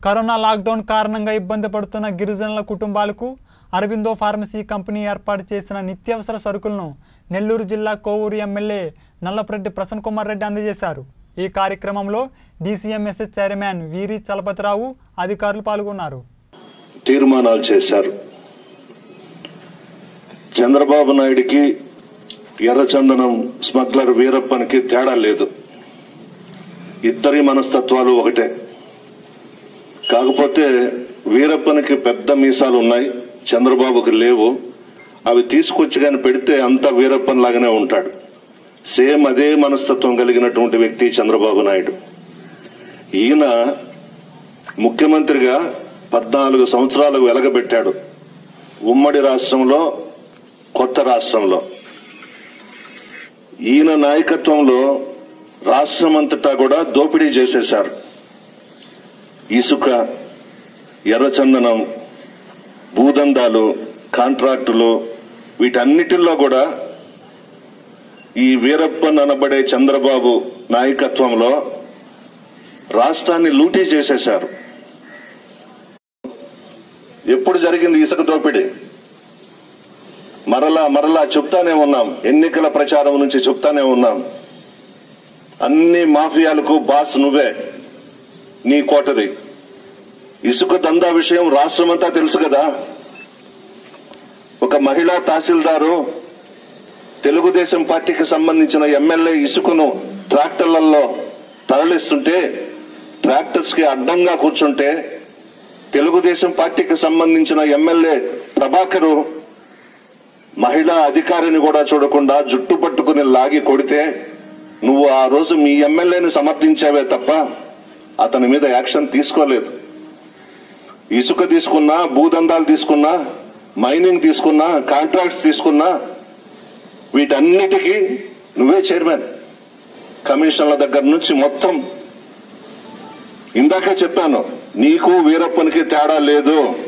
Corona lockdown కారణంగా ఇబ్బంది పడుతున్న గిరిజనుల కుటుంబాలకు అరబిందో ఫార్మసీ కంపెనీ ఏర్పాటు చేసిన నిత్యావసర సరుకులను నెల్లూరు జిల్లా కోవూరు ఎమ్మెల్యే నల్లపరెడ్డి ప్రసన్న కుమార్ రెడ్డి అందజేశారు। ఈ కార్యక్రమంలో డీసీఎంఎస్ఎస్ చైర్మన్ వీరి చలపతిరావు అధికారులు పాల్గొన్నారు। తీర్మానాలు చేశారు। చంద్రబాబు నాయుడికి ఎర్రచందనం స్మగ్లర్ వీరప్పనికి తేడా లేదు, ఇద్దరి మనస్తత్వాలు ఒకటే। కాకపోతే వీరప్పనికి పెద్ద మీసాలు ఉన్నాయి, చంద్రబాబుకి లేవు। అవి తీసుకొచ్చి కానీ పెడితే అంతా వీరప్పన్ లాగానే ఉంటాడు। సేమ్ అదే మనస్తత్వం కలిగినటువంటి వ్యక్తి చంద్రబాబు నాయుడు। ఈయన ముఖ్యమంత్రిగా 14 సంవత్సరాలకు వెలగబెట్టాడు, ఉమ్మడి రాష్ట్రంలో కొత్త రాష్ట్రంలో। ఈయన నాయకత్వంలో రాష్ట్రమంతటా కూడా దోపిడీ చేసేశారు। ఇసుక, ఎర్రచందనం, భూదందాలు, కాంట్రాక్టులు, వీటన్నిటిలో కూడా ఈ వీరప్పన్ అనబడే చంద్రబాబు నాయకత్వంలో రాష్ట్రాన్ని లూటీ చేసేశారు। ఎప్పుడు జరిగింది ఇసుక దోపిడీ? మరలా చెప్తానే ఉన్నాం, ఎన్నికల ప్రచారం నుంచి చెప్తానే ఉన్నాం। అన్ని మాఫియాలకు బాస్ నువ్వే, నీ కోటది। ఇసుక దందా విషయం రాష్ట్రమంతా తెలుసు కదా। ఒక మహిళా తహసీల్దారు తెలుగుదేశం పార్టీకి సంబంధించిన ఎమ్మెల్యే ఇసుకను ట్రాక్టర్లలో తరలిస్తుంటే, ట్రాక్టర్స్ కి అడ్డంగా కూర్చుంటే తెలుగుదేశం పార్టీకి సంబంధించిన ఎమ్మెల్యే ప్రభాకరు మహిళా అధికారిని కూడా చూడకుండా జుట్టు పట్టుకుని లాగి కొడితే నువ్వు ఆ రోజు మీ ఎమ్మెల్యేని సమర్థించావే తప్ప అతని మీద యాక్షన్ తీసుకోలేదు। ఇసుక తీసుకున్నా, భూదందాలు తీసుకున్నా, మైనింగ్ తీసుకున్నా, కాంట్రాక్ట్స్ తీసుకున్నా, వీటన్నిటికీ నువ్వే చైర్మన్। కమిషన్ల దగ్గర నుంచి మొత్తం ఇందాకే చెప్పాను, నీకు వీరప్పనికి తేడా లేదు।